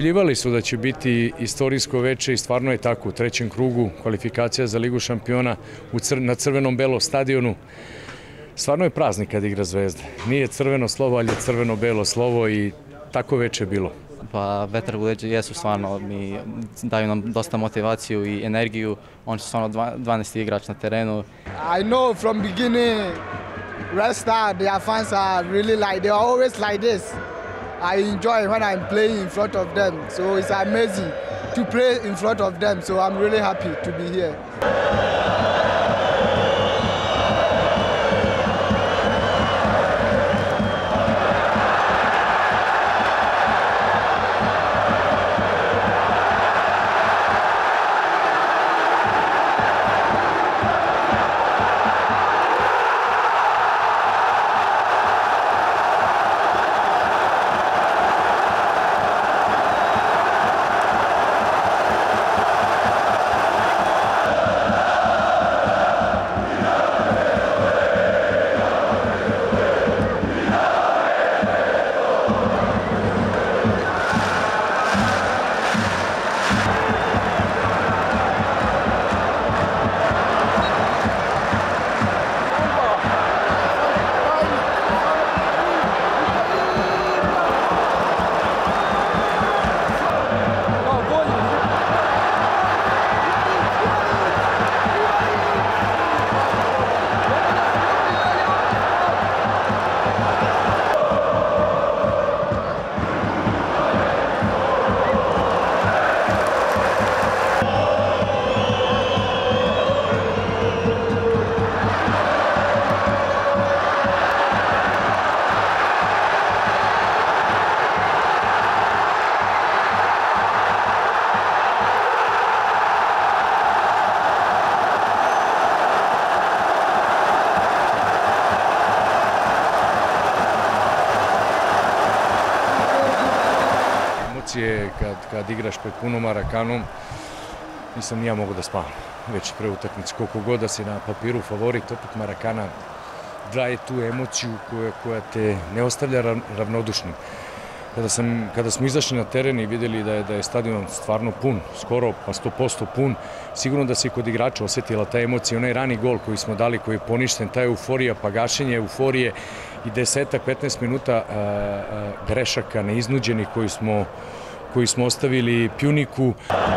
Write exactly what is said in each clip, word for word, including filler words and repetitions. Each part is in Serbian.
Najavljivali su da će biti istorijsko veče i stvarno je tako. U trećem krugu kvalifikacija za Ligu šampiona na crveno-belo stadionu. Stvarno je praznik kad igra Zvezda. Nije crveno slovo, ali je crveno-belo slovo i tako veče je bilo. Pa vetar u leđa jesu stvarno, mi daju nam dosta motivaciju i energiju. Oni su stvarno dvanaesti igrač na terenu. I know from beginning Red Star, their fans are really like, they are always like this. I enjoy when I'm playing in front of them, so it's amazing to play in front of them, so I'm really happy to be here. Kad, kad igraš pred punom Marakanom, nisam ni ja mogu da spavam već pre utakmice. Koliko god da si na papiru favorit, opet Marakana daje tu emociju koja, koja te ne ostavlja ravnodušnim. Kada, sam, kada smo izašli na teren i videli da je, da je stadion stvarno pun, skoro pa sto posto pun, sigurno da se kod igrača osetila ta emocija, onaj rani gol koji smo dali, koji je poništen, ta euforija, pa gašenje euforije i desetak, petnaest minuta a, a, grešaka neiznuđenih koji smo koji smo ostavili Pjuniku.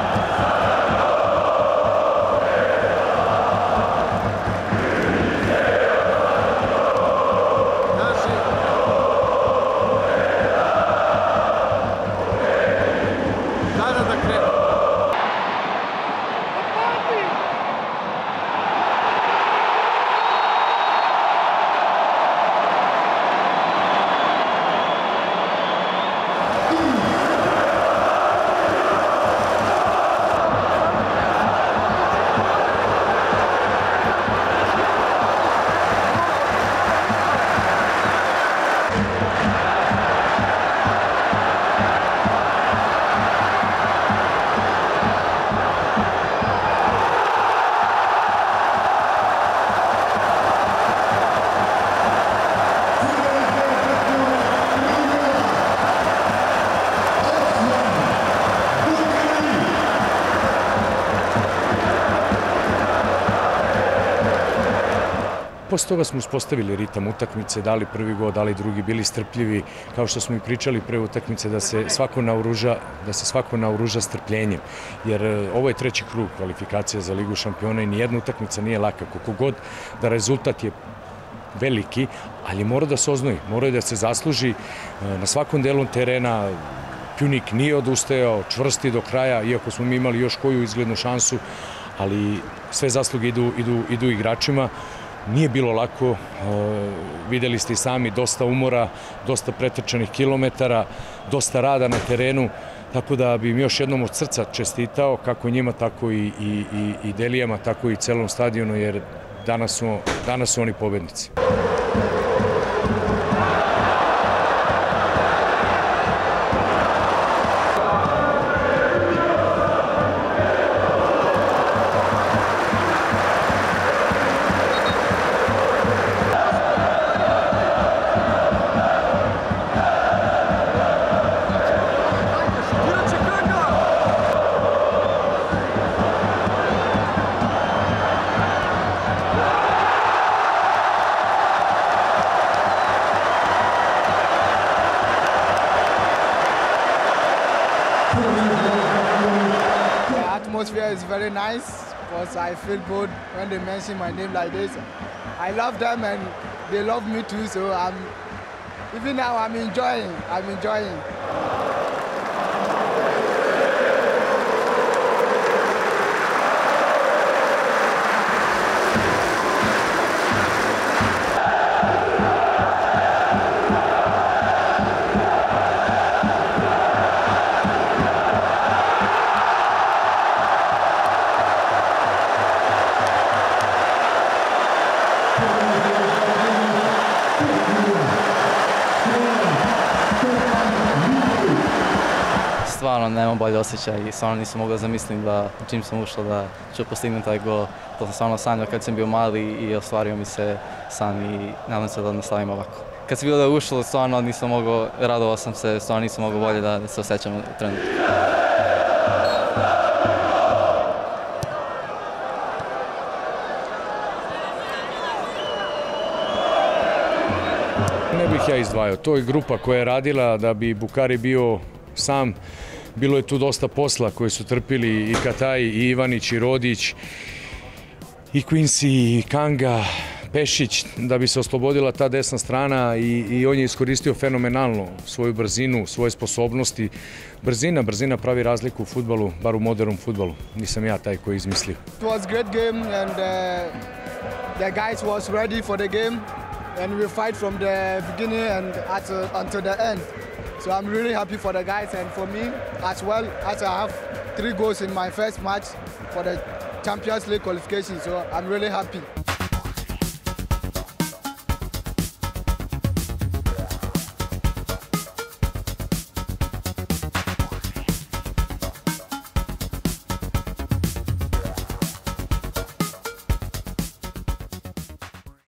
Posle toga smo uspostavili ritam utakmice, dali prvi gol, dali drugi, bili strpljivi, kao što smo i pričali pre utakmice, da se svako naoruža, da se svako naoruža strpljenjem, jer ovo je treći krug kvalifikacija za Ligu šampiona i nijedna utakmica nije laka, koliko god da rezultat je veliki, ali mora da se oznoji, mora da se zasluži na svakom delu terena. Pjunik nije odustajao, čvrsti do kraja, iako smo mi imali još koju izglednu šansu, ali sve zasluge idu, idu, idu igračima. Nije bilo lako, videli ste i sami, dosta umora, dosta pretrčanih kilometara, dosta rada na terenu, tako da bi im još jednom od srca čestitao, kako njima, tako i, i, i, i Delijama, tako i celom stadionu, jer danas su, danas su oni pobednici. Inače, because I feel good when they mention my name like this. I love them and they love me too, so I'm even now I'm enjoying. I'm enjoying. Stvarno nemam bolje osjećaj i stvarno nisam mogao zamisliti da čim sam ušao da ću postignuti taj gol. To sam stvarno sanjao kad sam bio mali i ostvario mi se san i nadam se da nastavim ovako. Kad sam bilo da je ušlo, stvarno nisam mogao, radovao sam se, stvarno nisam mogao bolje da se osjećam u trenutku. Ne bih ja izdvajao, to je grupa koja je radila da bi Bukari bio sam. Bilo je tu dosta posla koje su trpili i Kataj, i Ivanić, i Rodić, i Quincy, i Kanga, Pešić, da bi se oslobodila ta desna strana i, i on je iskoristio fenomenalno svoju brzinu, svoje sposobnosti. Brzina, brzina pravi razliku u fudbalu, bar u modernom fudbalu. Nisam ja taj koji je izmislio. It was a great game and uh, the guys was ready for the game and we fight from the beginning and at, uh, until the end. So I'm really happy for the guys and for me as well, as I have three goals in my first match for the Champions League qualification, so I'm really happy.